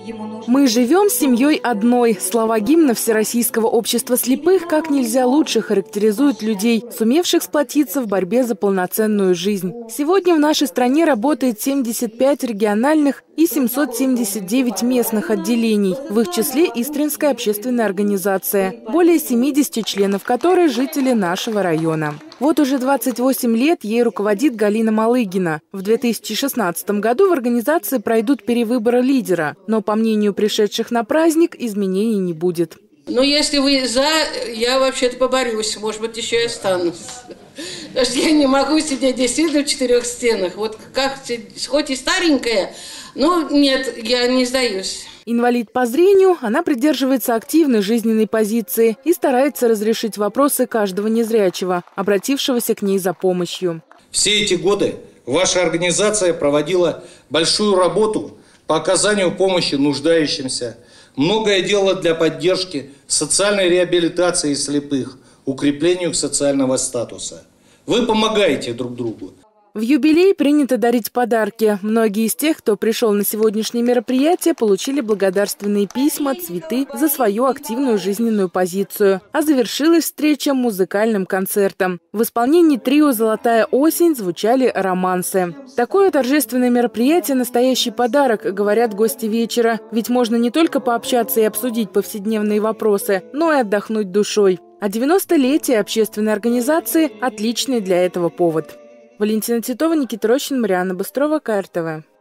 Мы живем семьей одной. Слова гимна Всероссийского общества слепых как нельзя лучше характеризуют людей, сумевших сплотиться в борьбе за полноценную жизнь. Сегодня в нашей стране работает 75 региональных и 779 местных отделений, в их числе Истринская общественная организация, более 70 членов которой жители нашего района. Вот уже 28 лет ей руководит Галина Малыгина. В 2016 году в организации пройдут перевыборы лидера, но, по мнению пришедших на праздник, изменений не будет. Ну, если вы за, я вообще-то поборюсь, может быть, еще и останусь. Потому что я не могу сидеть действительно в четырех стенах. Вот как, хоть и старенькая, но нет, я не сдаюсь. Инвалид по зрению, она придерживается активной жизненной позиции и старается разрешить вопросы каждого незрячего, обратившегося к ней за помощью. Все эти годы ваша организация проводила большую работу по оказанию помощи нуждающимся. Многое делала для поддержки социальной реабилитации слепых, укреплению социального статуса. Вы помогаете друг другу. В юбилей принято дарить подарки. Многие из тех, кто пришел на сегодняшнее мероприятие, получили благодарственные письма, цветы за свою активную жизненную позицию. А завершилась встреча музыкальным концертом. В исполнении трио «Золотая осень» звучали романсы. Такое торжественное мероприятие – настоящий подарок, говорят гости вечера. Ведь можно не только пообщаться и обсудить повседневные вопросы, но и отдохнуть душой. А 90-летие общественной организации – отличный для этого повод. Валентина Титова, Никита Рощин, Марианна Быстрова, КРТВ.